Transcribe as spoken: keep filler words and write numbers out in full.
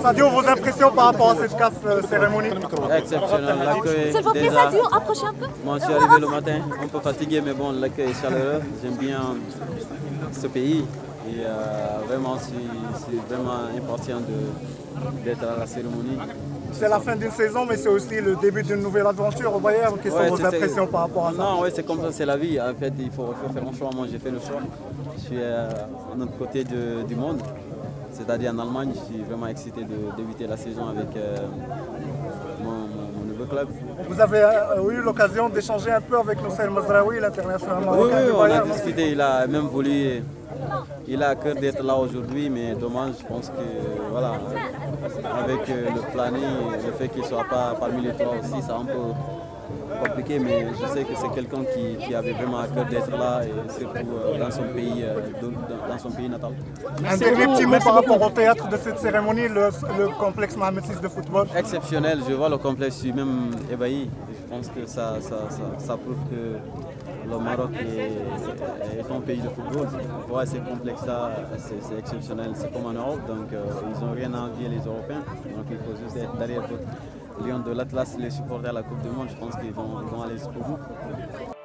Sadio, vos impressions par rapport à cette C A F euh, cérémonie? Exceptionnel, l'accueil. S'il vous plaît, déjà, Sadio, approchez un peu. moi, je suis arrivé le matin, un peu fatigué, mais bon, l'accueil est chaleureux. J'aime bien ce pays et euh, vraiment, c'est vraiment important d'être à la cérémonie. C'est la fin d'une saison, mais c'est aussi le début d'une nouvelle aventure au Bayern. Quelles Ouais, sont vos impressions par rapport à ça? Non, ouais, c'est comme ça, c'est la vie. En fait, il faut, il faut faire un choix. Moi, j'ai fait le choix. Je suis euh, à notre côté de, du monde, c'est-à-dire en Allemagne. Je suis vraiment excité de débuter la saison avec euh, mon, mon, mon nouveau club. Vous avez euh, eu l'occasion d'échanger un peu avec Noussel Mazraoui, l'international marocain oui, du oui, Bayern? on a discuté. Il a même voulu... Il a à cœur d'être là aujourd'hui, mais dommage, je pense que voilà, avec euh, le planning, le fait qu'il ne soit pas parmi les trois aussi, c'est un peu compliqué, mais je sais que c'est quelqu'un qui, qui avait vraiment à cœur d'être là, et surtout euh, dans, son pays, euh, dans, dans son pays natal. Un dernier petit mot par rapport au théâtre de cette cérémonie, le, le complexe Mohamed six de football. Exceptionnel, je vois le complexe, je suis même ébahi. Je pense que ça, ça, ça, ça prouve que le Maroc est, est un pays de football. Ouais, c'est complexe, c'est exceptionnel, c'est comme en Europe, donc euh, ils n'ont rien à envier les Européens. Donc il faut juste être derrière les Lions de l'Atlas, les supporters à la Coupe du Monde, je pense qu'ils vont, ils vont aller jusqu'au bout.